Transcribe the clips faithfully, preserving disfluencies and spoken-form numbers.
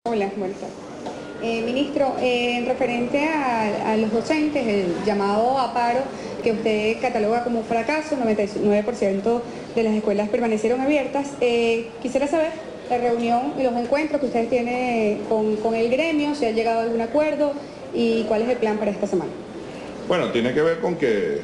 Hola, buenas tardes. Eh, ministro, eh, en referente a, a los docentes, el llamado a paro que usted cataloga como fracaso, noventa y nueve por ciento de las escuelas permanecieron abiertas, eh, quisiera saber la reunión y los encuentros que ustedes tienen con, con el gremio, si ha llegado a algún acuerdo y cuál es el plan para esta semana. Bueno, tiene que ver con que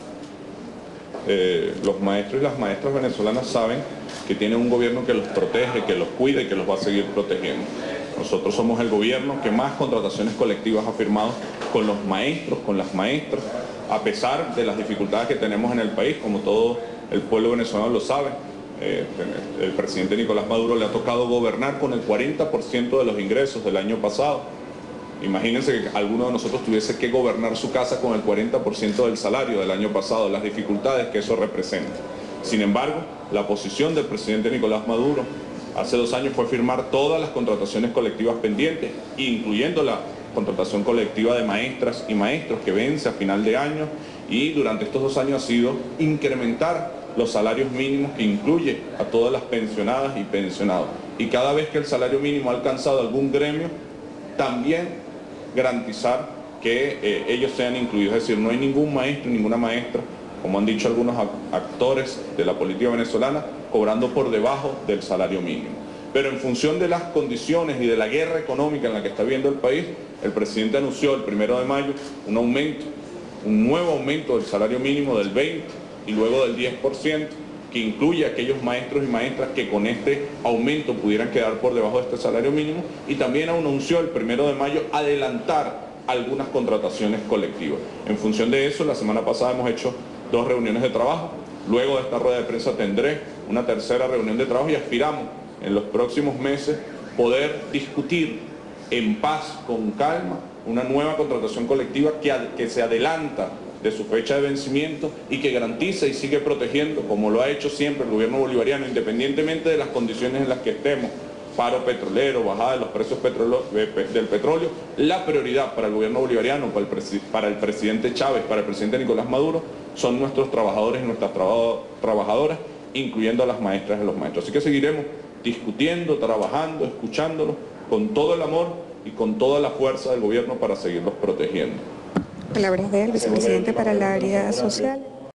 eh, los maestros y las maestras venezolanas saben que tienen un gobierno que los protege, que los cuida y que los va a seguir protegiendo. Nosotros somos el gobierno que más contrataciones colectivas ha firmado con los maestros, con las maestras, a pesar de las dificultades que tenemos en el país, como todo el pueblo venezolano lo sabe. Eh, el presidente Nicolás Maduro le ha tocado gobernar con el cuarenta por ciento de los ingresos del año pasado. Imagínense que alguno de nosotros tuviese que gobernar su casa con el cuarenta por ciento del salario del año pasado, las dificultades que eso representa. Sin embargo, la posición del presidente Nicolás Maduro hace dos años fue firmar todas las contrataciones colectivas pendientes, incluyendo la contratación colectiva de maestras y maestros que vence a final de año, y durante estos dos años ha sido incrementar los salarios mínimos que incluye a todas las pensionadas y pensionados. Y cada vez que el salario mínimo ha alcanzado algún gremio, también garantizar que eh, ellos sean incluidos. Es decir, no hay ningún maestro, ninguna maestra, como han dicho algunos actores de la política venezolana, cobrando por debajo del salario mínimo. Pero en función de las condiciones y de la guerra económica en la que está viviendo el país, el presidente anunció el primero de mayo un aumento, un nuevo aumento del salario mínimo del veinte y luego del diez por ciento, que incluye a aquellos maestros y maestras que con este aumento pudieran quedar por debajo de este salario mínimo, y también anunció el primero de mayo adelantar algunas contrataciones colectivas. En función de eso, la semana pasada hemos hecho dos reuniones de trabajo. Luego de esta rueda de prensa tendré una tercera reunión de trabajo y aspiramos en los próximos meses poder discutir en paz, con calma, una nueva contratación colectiva que, que se adelanta de su fecha de vencimiento y que garantiza y sigue protegiendo, como lo ha hecho siempre el gobierno bolivariano, independientemente de las condiciones en las que estemos, paro petrolero, bajada de los precios petrolo, del petróleo, la prioridad para el gobierno bolivariano, para el, para el presidente Chávez, para el presidente Nicolás Maduro, son nuestros trabajadores y nuestras traba, trabajadoras, incluyendo a las maestras y los maestros. Así que seguiremos discutiendo, trabajando, escuchándolos con todo el amor y con toda la fuerza del gobierno para seguirlos protegiendo. Palabras del vicepresidente para el área social.